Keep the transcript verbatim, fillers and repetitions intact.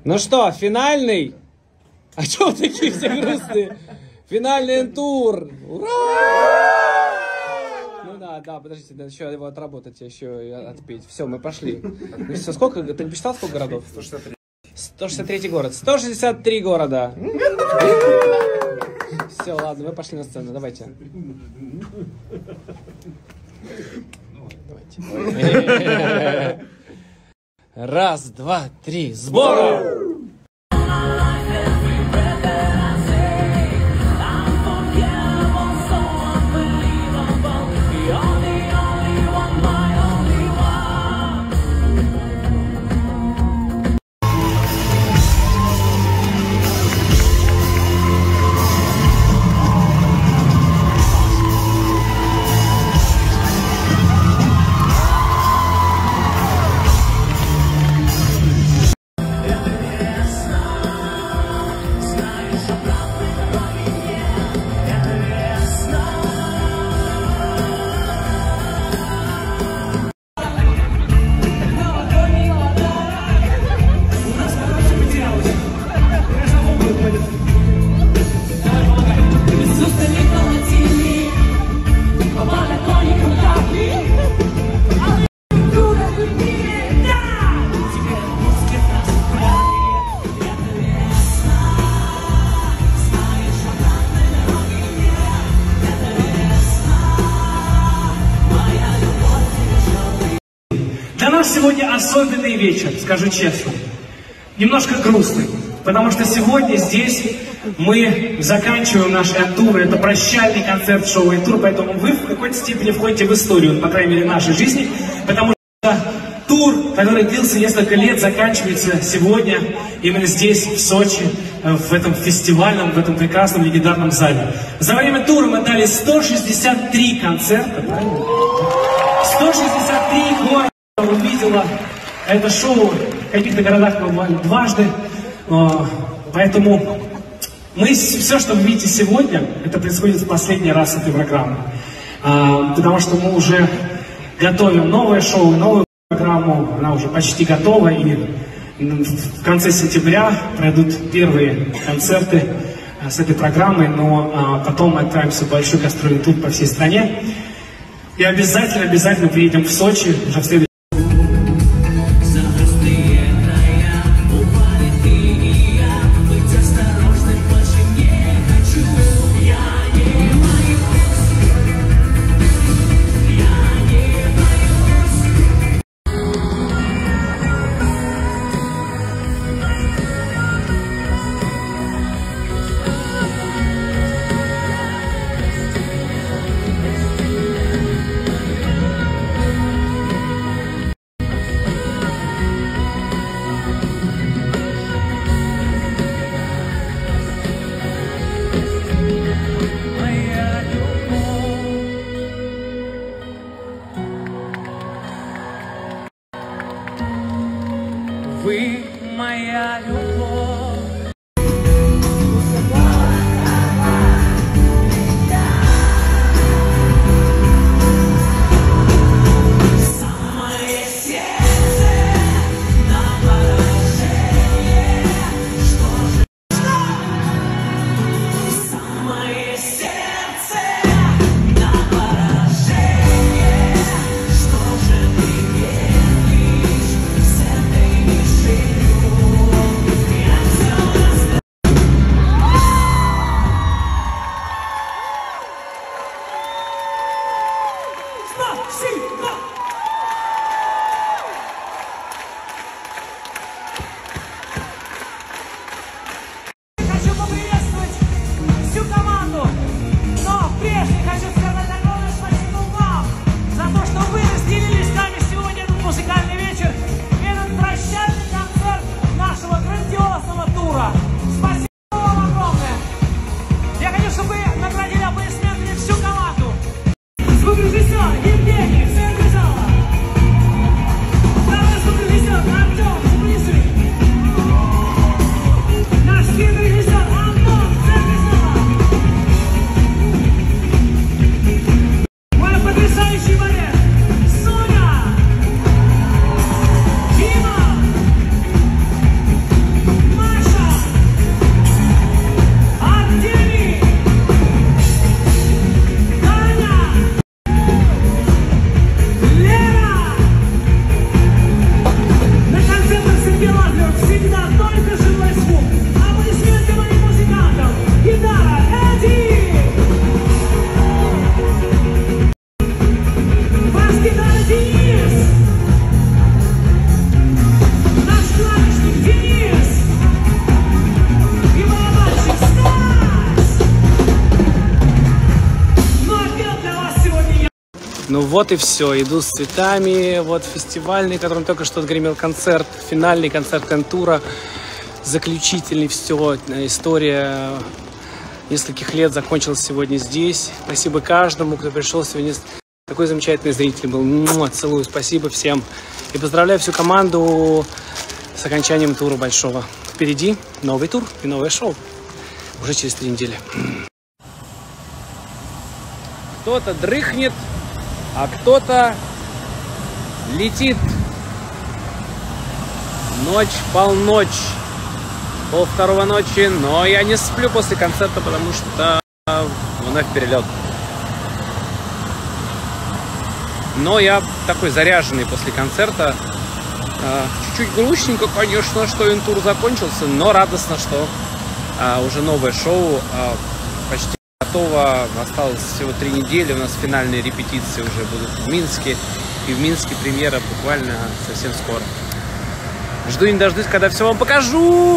Ну что, финальный? А чё вы такие все грустные? Финальный тур! Ура! Ну да, да, подождите, надо еще его отработать, еще и отпеть. Все, мы пошли. Ну все, сколько, ты не посчитал, сколько городов? сто шестьдесят три. сто шестьдесят третий город. сто шестьдесят три города. Все, ладно, мы пошли на сцену, давайте. Давайте. Раз, два, три, сбора! Для нас сегодня особенный вечер, скажу честно. Немножко грустный, потому что сегодня здесь мы заканчиваем наш тур. Это прощальный концерт шоу «Тур», поэтому вы в какой-то степени входите в историю, по крайней мере, нашей жизни, потому что тур, который длился несколько лет, заканчивается сегодня именно здесь, в Сочи, в этом фестивальном, в этом прекрасном легендарном зале. За время тура мы дали сто шестьдесят три концерта, правильно? сто шестьдесят три города увидела это шоу, в каких-то городах мы бывали дважды, поэтому мы, все, что вы видите сегодня, это происходит в последний раз этой программы, потому что мы уже готовим новое шоу, новую программу, она уже почти готова, и в конце сентября пройдут первые концерты с этой программой, но потом мы отправимся в большой гастрольный тур по всей стране, и обязательно, обязательно приедем в Сочи уже в следующем. Вы моя любовь. С этой мишенью я все Ну вот и все. Иду с цветами. Вот фестивальный, которым только что отгремел концерт. Финальный концерт Энтура. Заключительный. Все. История нескольких лет закончилась сегодня здесь. Спасибо каждому, кто пришел сегодня. Такой замечательный зритель был. Му-му, целую. Спасибо всем. И поздравляю всю команду с окончанием тура большого. Впереди новый тур и новое шоу. Уже через три недели. Кто-то дрыхнет, а кто-то летит. Ночь, полночь, пол второго ночи, но я не сплю после концерта, потому что вновь перелет. Но я такой заряженный после концерта. Чуть-чуть грустненько, конечно, что Энтур закончился, но радостно, что уже новое шоу почти готово. Осталось всего три недели. У нас финальные репетиции уже будут в Минске. И в Минске премьера буквально совсем скоро. Жду не дождусь, когда все вам покажу.